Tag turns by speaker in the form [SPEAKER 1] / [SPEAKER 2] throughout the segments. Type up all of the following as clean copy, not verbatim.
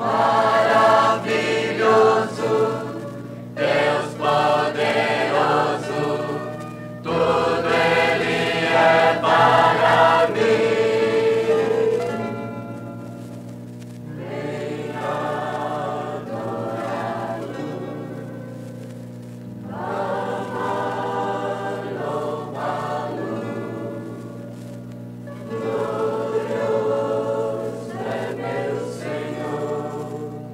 [SPEAKER 1] Maravilhoso, Deus poderoso, tudo Ele é para mim. Venha adorá-lo, amar, louvá-lo. Glorioso é meu Senhor,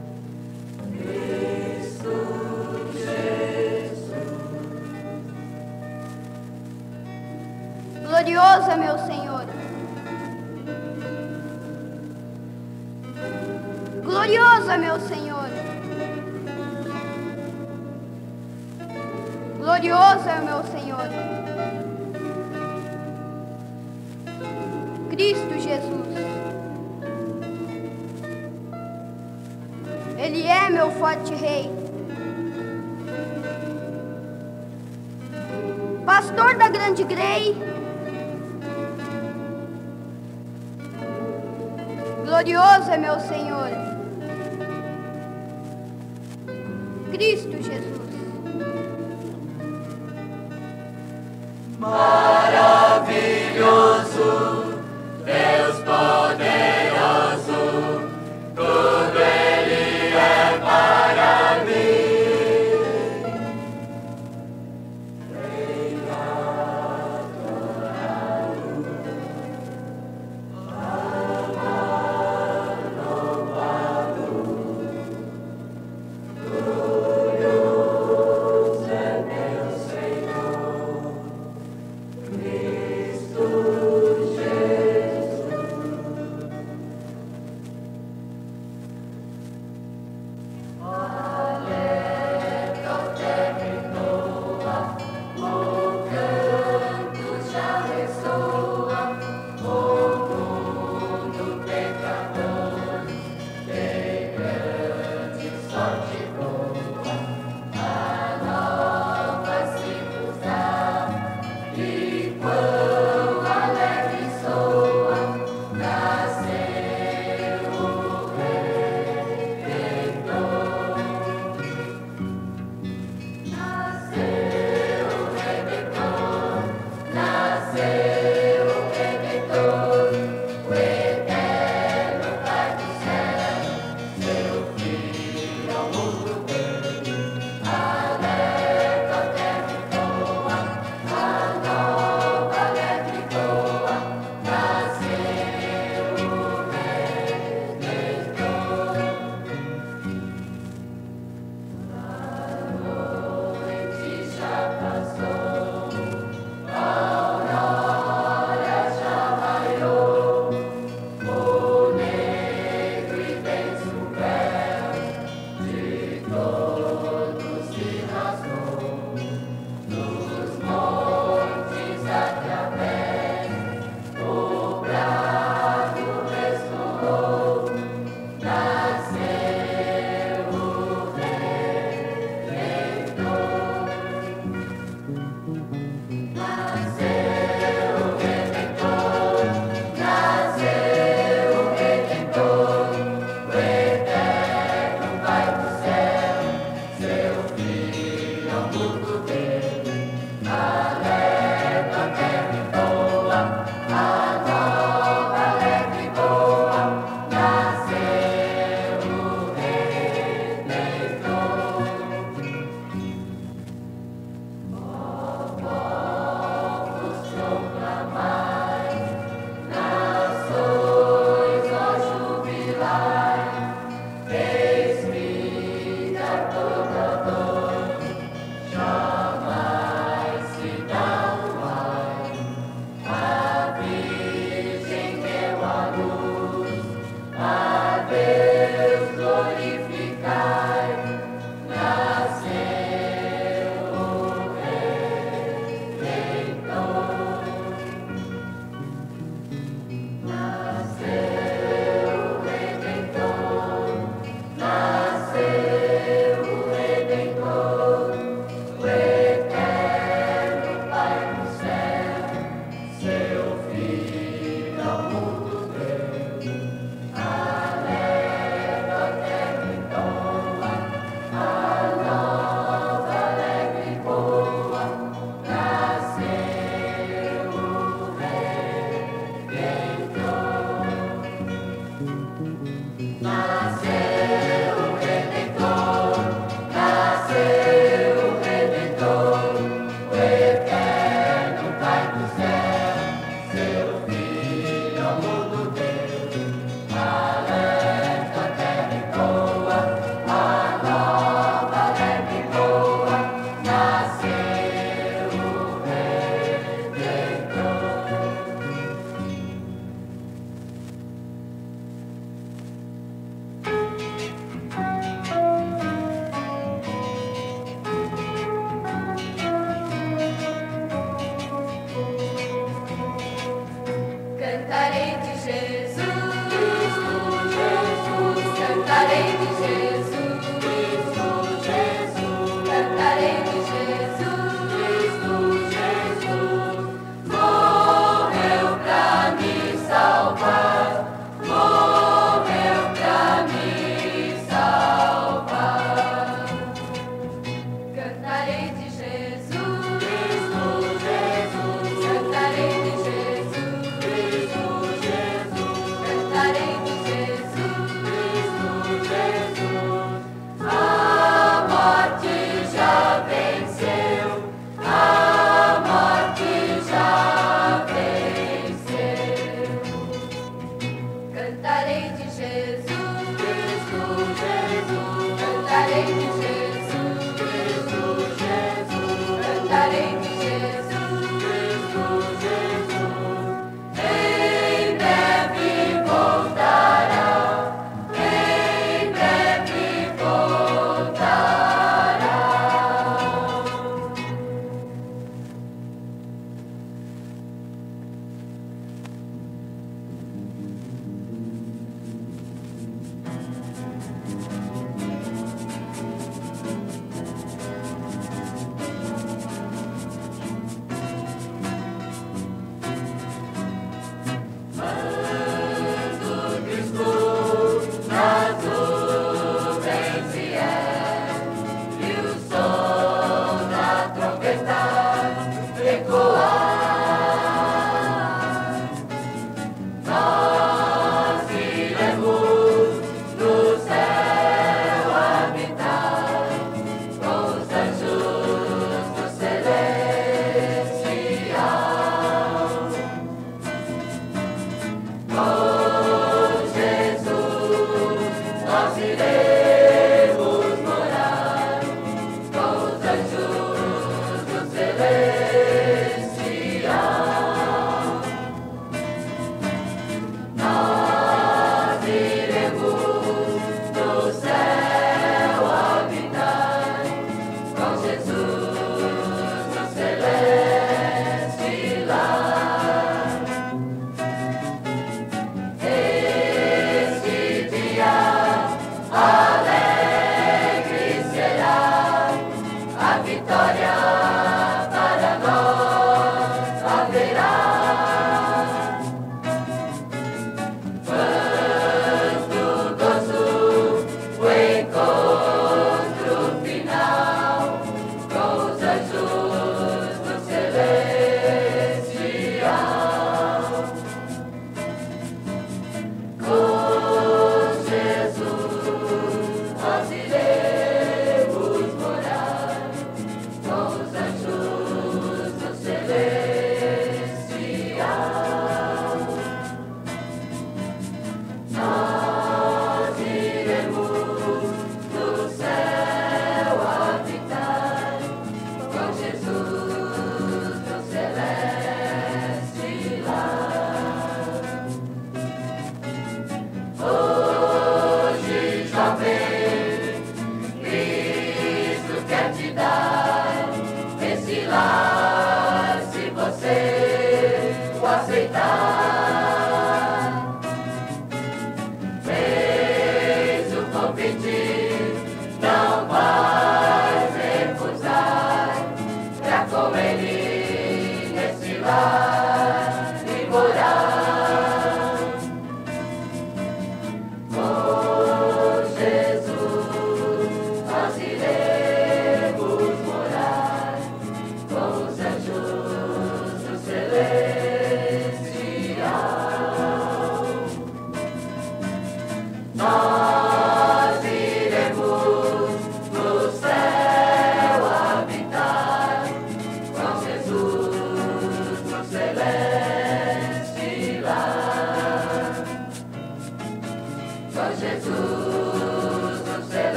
[SPEAKER 1] Cristo Jesus.
[SPEAKER 2] Glorioso é meu Senhor. Glorioso é meu Senhor. Glorioso é meu Senhor. Cristo Jesus. Ele é meu forte rei. Pastor da grande grei. Glorioso é meu Senhor. Cristo Jesus.
[SPEAKER 1] Maravilhoso, Deus poderoso, tudo Ele é para mim. Venha adorá-lo, amar, louvá-lo. Glorioso é meu Senhor, Cristo Jesus. Alegre ao terminou, o canto já ressoa, o mundo pecador tem grande sorte boa, a nova circunstância. E quão alegre soa, nasceu o Redentor. Nasceu o Redentor, nasceu o Redentor, o eterno Pai do céu, seu Filho ao mundo Oh, Jesus.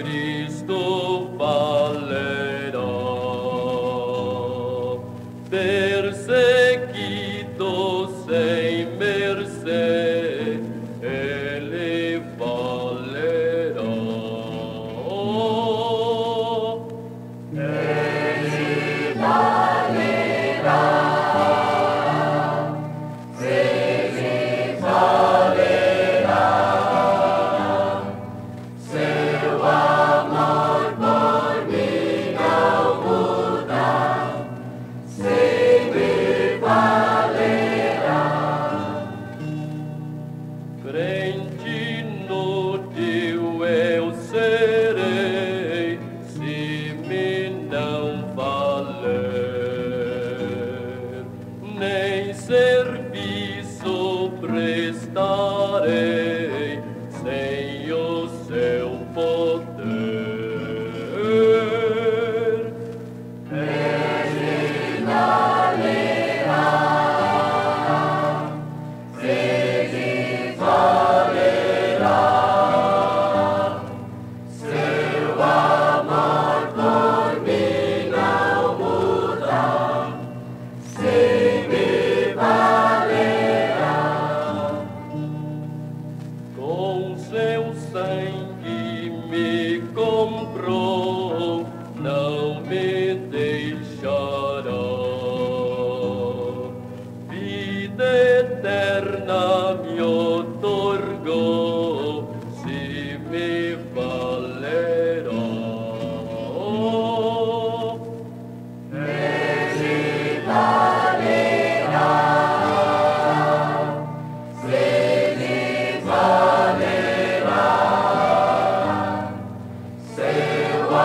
[SPEAKER 3] Cristo valerá. Perseguido sem mercê, ele valerá. Crente no Teu eu serei, se me não valer, nem serviço prestarei sem o Seu poder. Com seu sangue me comprou, não me deixará. Vida eterna me otorgou, se me valerá.
[SPEAKER 1] Seu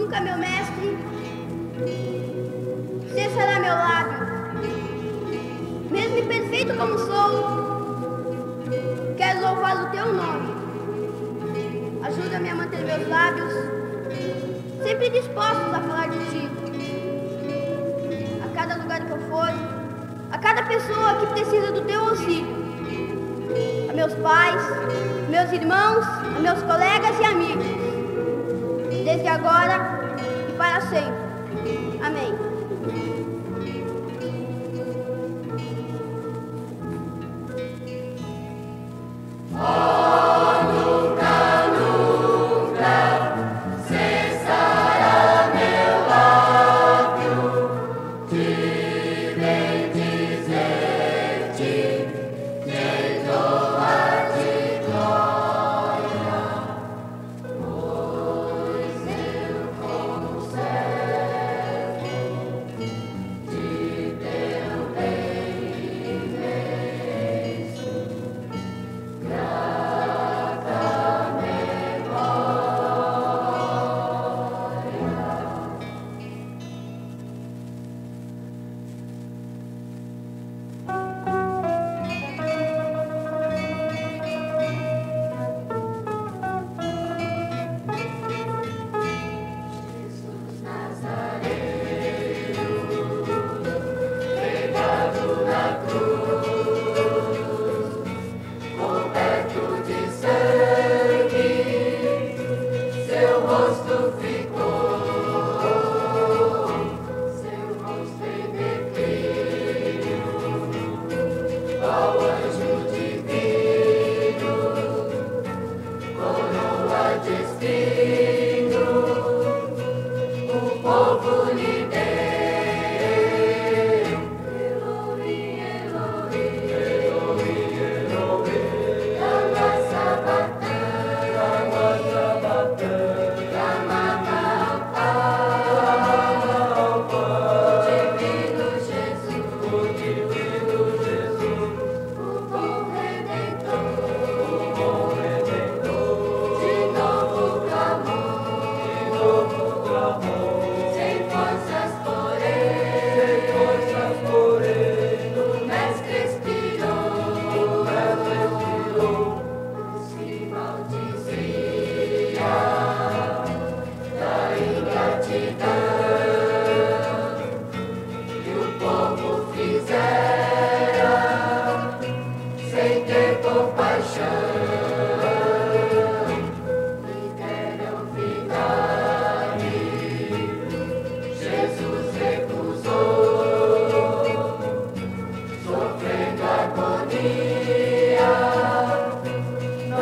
[SPEAKER 2] Nunca, meu mestre, cessará meu lábio. Mesmo imperfeito como sou, quero louvar o teu nome. Ajuda-me a manter meus lábios sempre dispostos a falar de ti. A cada lugar que eu for, a cada pessoa que precisa do teu auxílio. A meus pais, meus irmãos, a meus colegas e amigos. Desde agora e para sempre. Amém.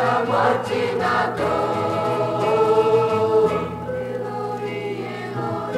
[SPEAKER 1] morte na dor. Eloi, Eloi.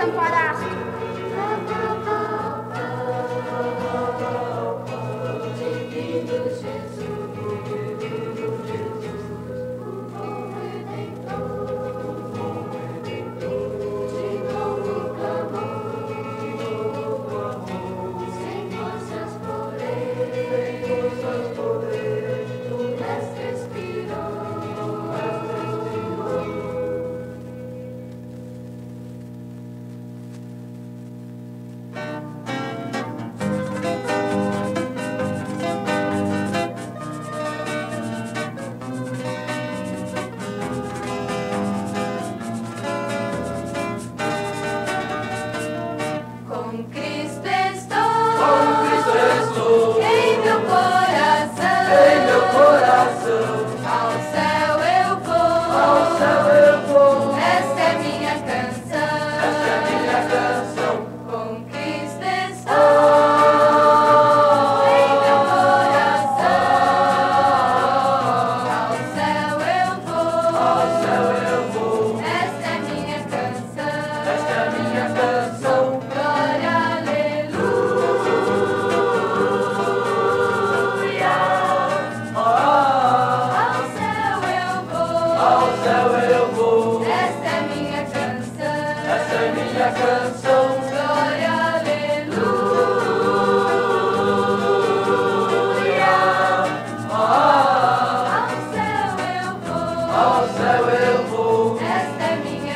[SPEAKER 2] desamparaste.
[SPEAKER 1] Divino Jesus, o Redentor, de novo clamor, sem forças porém, tu Mestre expirou. Com Cristo estou, em meu coração, ao céu eu vou, esta é minha canção, com Cristo estou, em meu coração, ao céu eu vou, esta é minha canção, glória, aleluia, ao céu eu vou, esta é minha canção, glória, aleluia, ao céu eu vou, esta é minha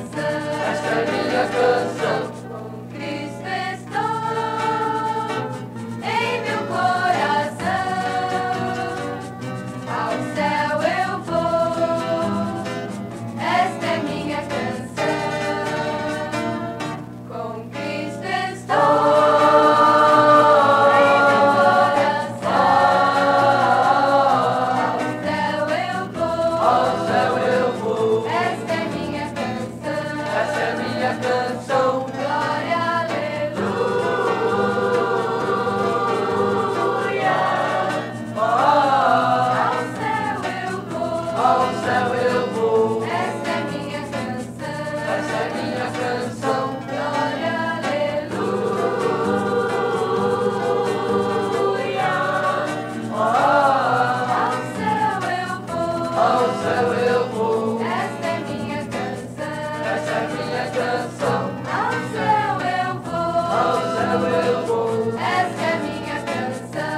[SPEAKER 1] canção, com Cristo estou, em meu coração, ao céu eu vou, esta é minha canção, com Cristo estou, em meu coração, ao céu eu vou, esta é minha canção, glória, aleluia, ao céu eu vou, esta é minha canção, glória, aleluia, ao céu eu vou, esta é minha canção, ao céu eu vou, esta é minha canção,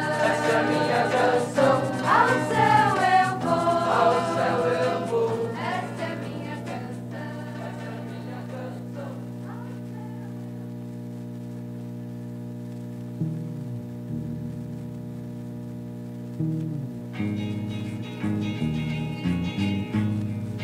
[SPEAKER 1] ao céu eu vou, esta é minha canção.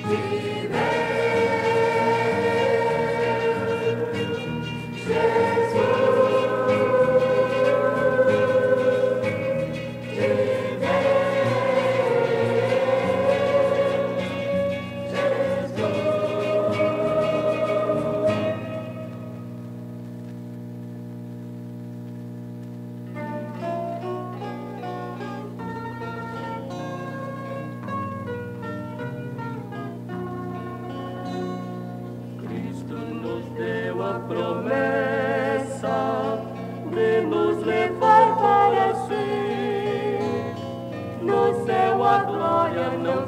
[SPEAKER 3] Promessa de nos levar para si. No céu a glória não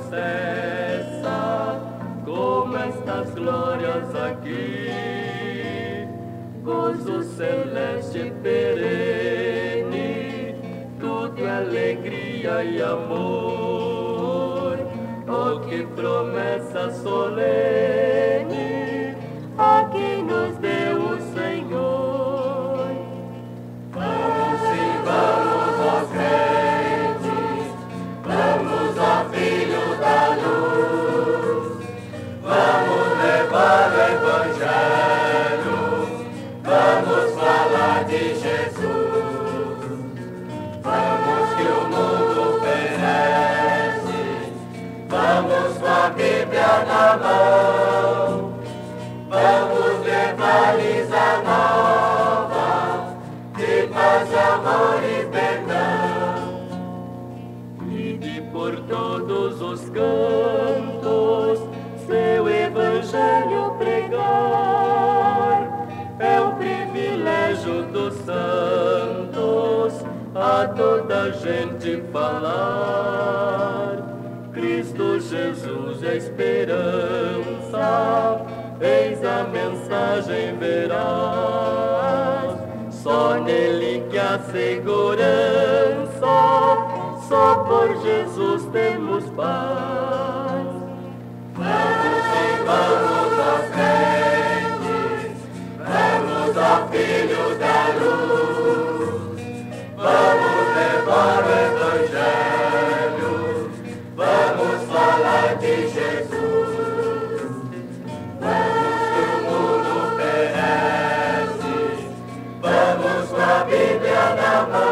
[SPEAKER 3] cessa, como estas glórias aqui. Gozo celeste perene, tudo é alegria e amor. Oh, que promessa solene a quem nos deu o Senhor. Vamos sim, vamos, ó crentes, vamos, ó filhos da luz, vamos levar o Evangelho, vamos falar de Jesus. Vamos que o mundo perece, vamos com a Bíblia na mão, vamos levar-lhes a nova de paz, amor e perdão. Ide por todos os cantos, seu evangelho pregar. É um privilégio dos santos a toda gente falar. Cristo Jesus é esperança, eis a mensagem verás, só nele que há segurança, só por Jesus temos paz. Vamos sim, vamos, ó crentes, vamos, ó filhos da luz, vamos levar o Evangelho, vamos falar de Jesus. Vamos com a Bíblia na mão.